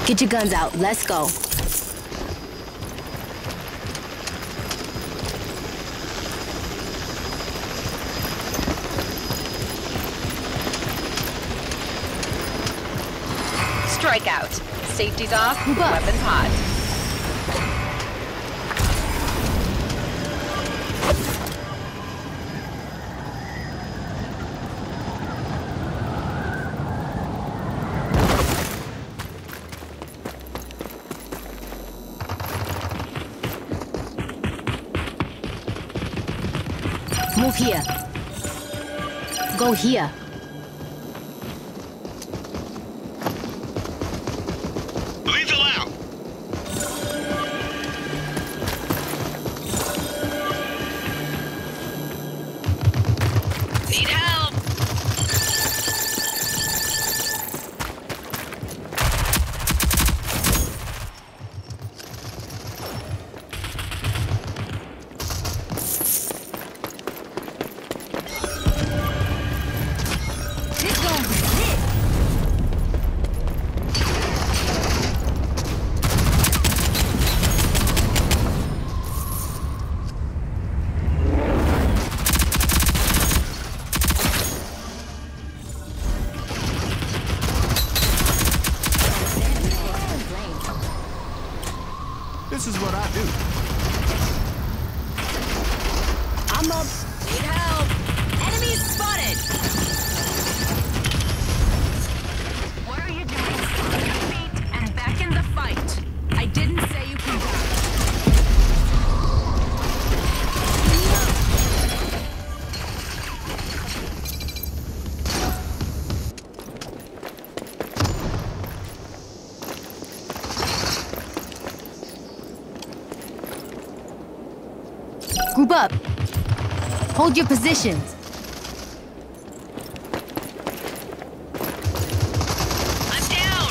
Get your guns out. Let's go. Strikeout. Safety's off, Move up. weapons hot. Move here. Go here. Lethal out! Need help! This gonna be lit. This is what I do. I'm up. Need help! Enemies spotted! What are you doing? On your feet and back in the fight. I didn't say you can die. Group up. Hold your positions. I'm down!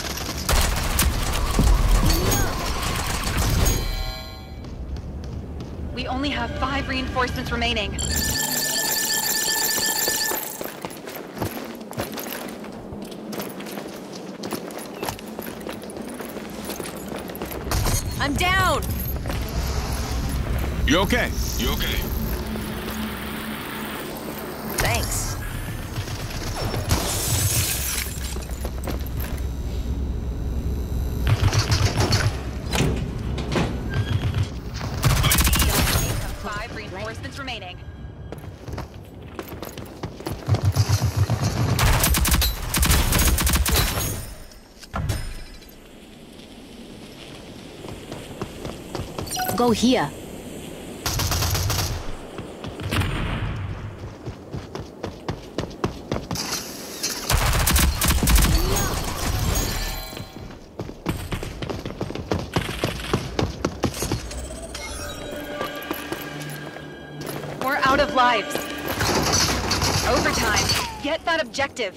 We only have 5 reinforcements remaining. I'm down. You okay? You okay? Thanks. We have 5 reinforcements remaining. Go here. We're out of lives. Overtime. Get that objective.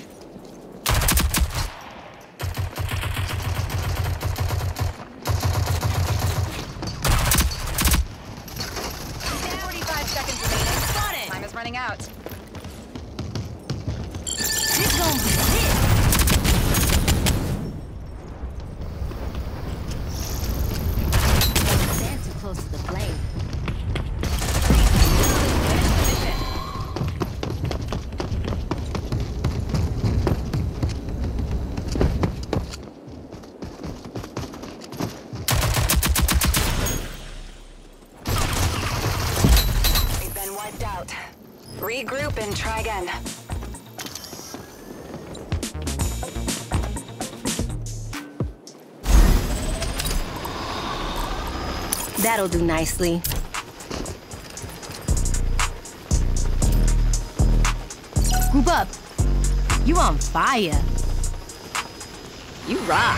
Time is running out. This gonna be lit. Stand too close to the flame. We've been wiped out. Regroup and try again. That'll do nicely. Group up. You on fire. You rock.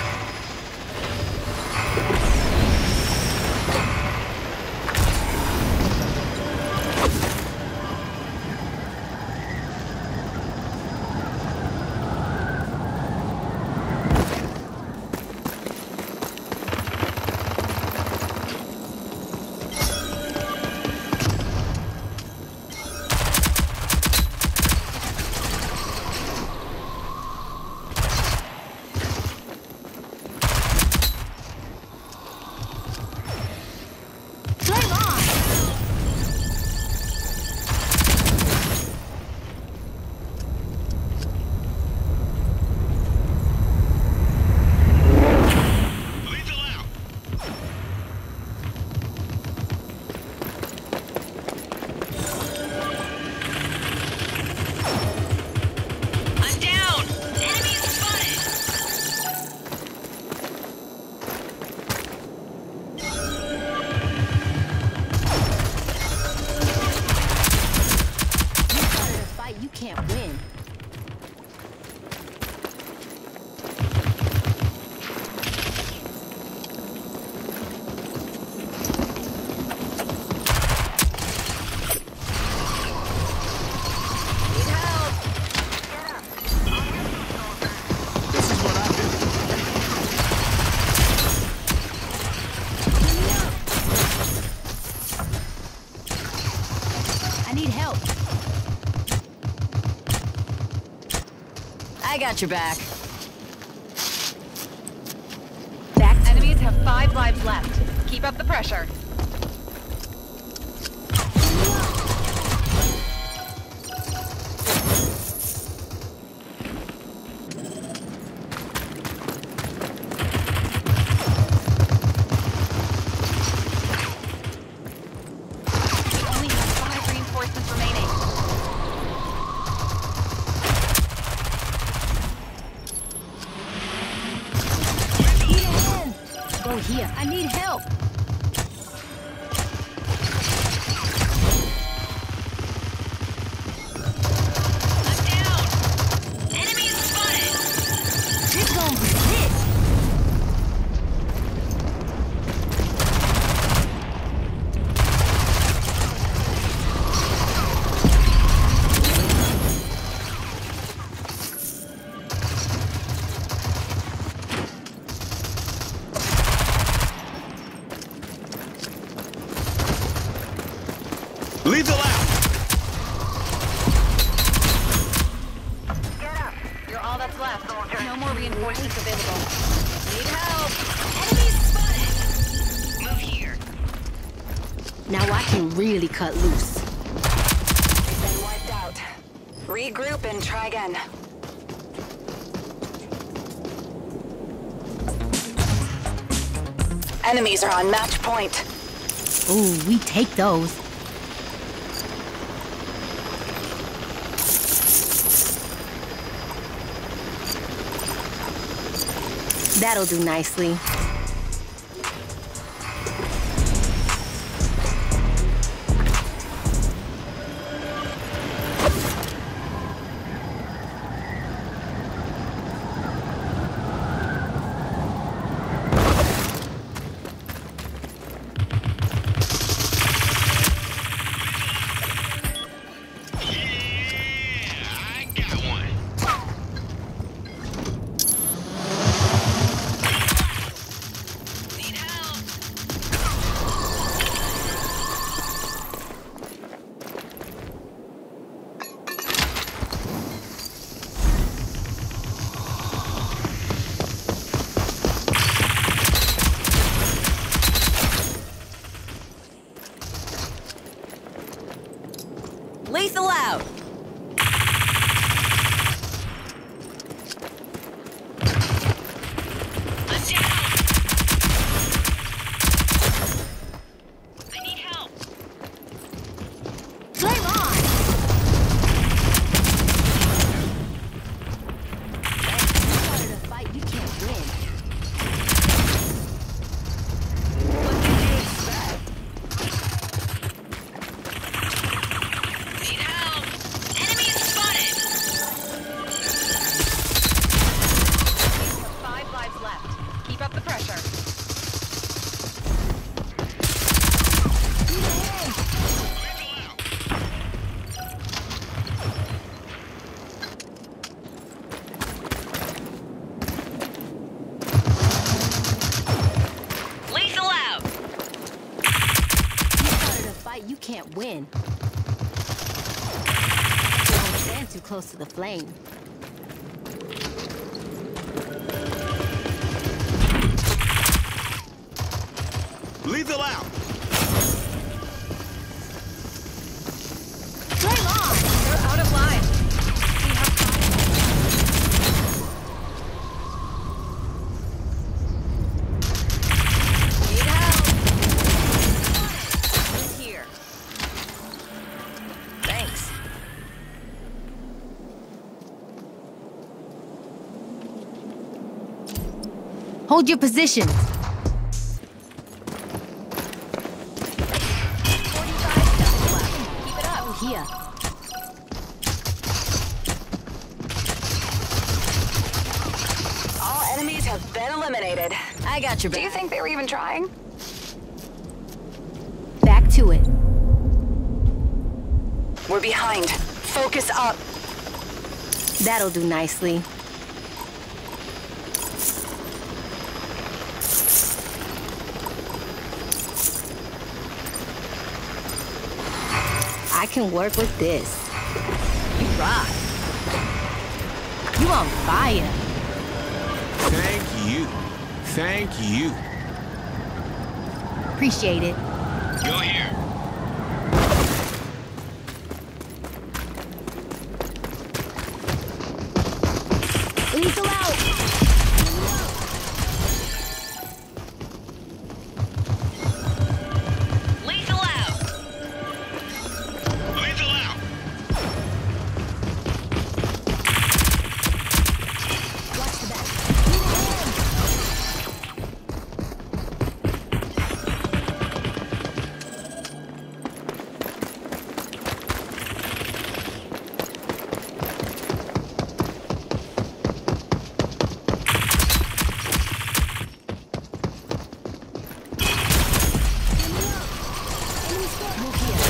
I got your back. Enemies have 5 lives left. Keep up the pressure. We only have 5 reinforcements remaining. Go here. I need help. I'm down. Enemies spotted. This gonna be it. Lethal out! Get up. You're all that's left. No more reinforcements available. Need help. Enemies spotted. Move here. Now I can really cut loose. They've been wiped out. Regroup and try again. Enemies are on match point. Ooh, we take those. That'll do nicely. I got one. Need help. Lethal out. I'm down. I need help. Flame on. Started a fight you can't win. What did you expect? Need help. Enemies spotted. 5 lives left. Keep up the pressure. Lethal out. You started a fight you can't win. Don't stand too close to the flame. Lethal out! Flame on. They're out of line. We have need help. Who's here? Thanks. Hold your position. 45 seconds left. Keep it up. Go here. All enemies have been eliminated. I got your Do you back. think they were even trying? Back to it. We're behind. Focus up. That'll do nicely. I can work with this. You rock. You on fire. Thank you. Thank you. Appreciate it. Go here. Lethal out. Lethal out. Lethal out. Watch the back. Move here.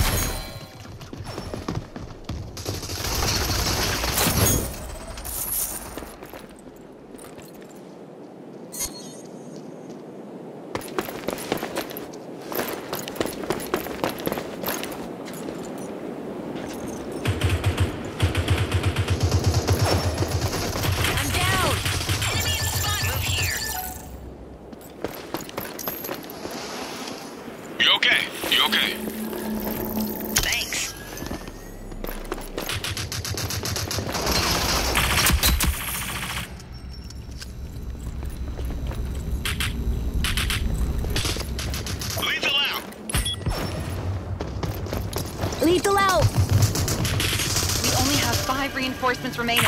I'm down. Enemy spot. Move here. You okay? You okay? Thanks. Lethal out. Lethal out. We only have 5 reinforcements remaining.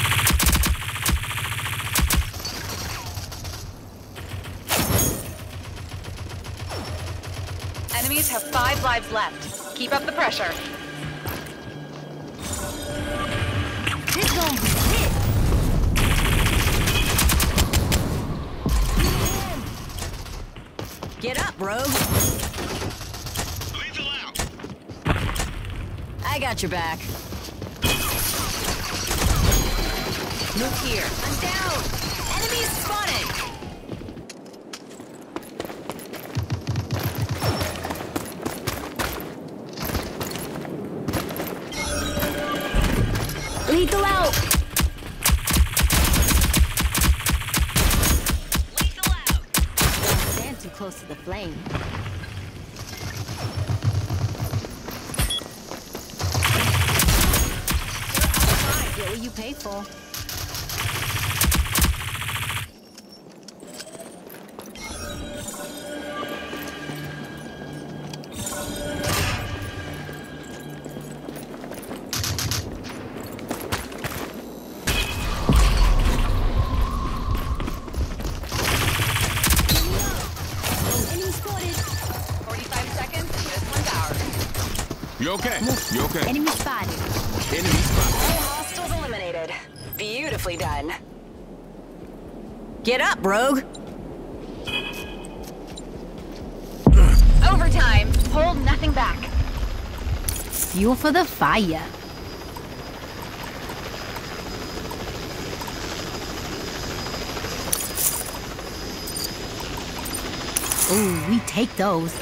Enemies have 5 lives left. Keep up the pressure. This gonna be it. Get up, Rogue. Lethal out. I got your back. Move here. I'm down. Enemies spotted. Lethal out. Lethal out. Don't stand too close to the flame. Get what you pay for. Enemy spotted. 45 seconds. This one's ours. You okay? You okay? Enemy spotted. Enemy spot. All hostiles eliminated. Beautifully done. Get up, Rogue. Overtime. Hold nothing back. Fuel for the fire. Ooh, we take those.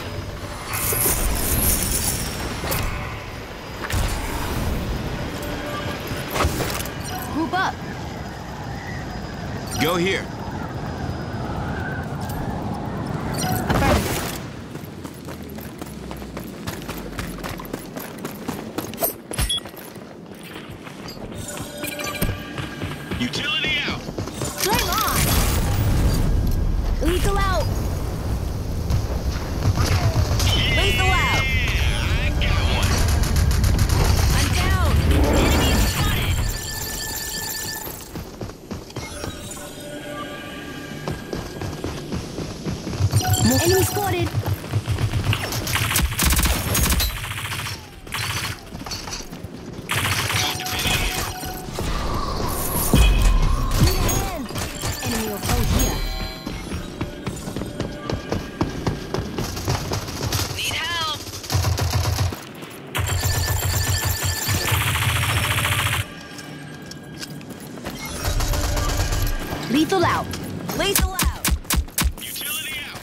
Group up. Go here. Affirmative. Utility out. Flame on. Lethal out. Lethal out. Yeah, I got one. I'm down. Enemy spotted. Enemy spotted. Enemy will hold here. Need help. Lethal out. Lethal out. Utility out.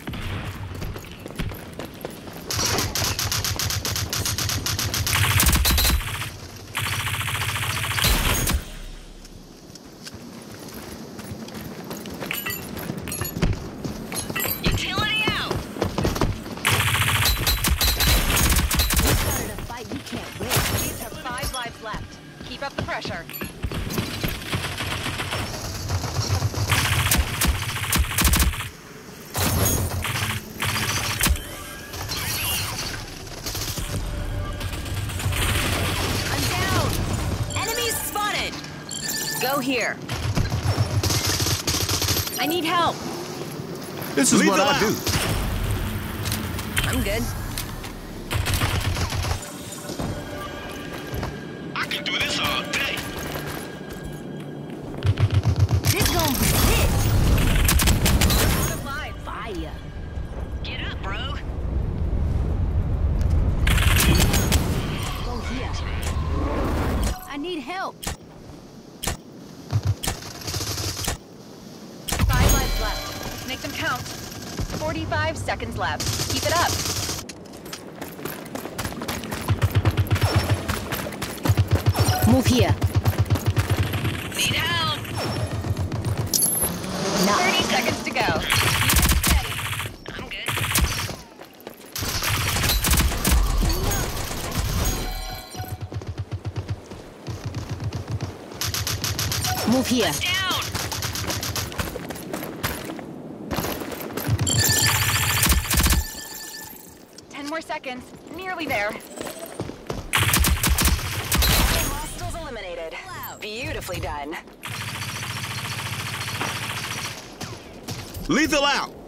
I need help. This is what Lethal I do. I'm good. I can do this all day. This gonna be it. Alive. Fire. Get up, bro. Go here. I need help. 5 lives left. Make them count. 45 seconds left. Keep it up. Move here. Need help. Nah. 30 seconds to go. Keep it steady. I'm good. Move here. Down. Ten more seconds. Nearly there. Hostiles eliminated. Beautifully done. Lethal out.